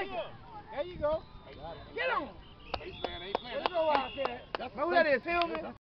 Take it. There you go. Get on. Let's go out there. Know who that is, Tillman?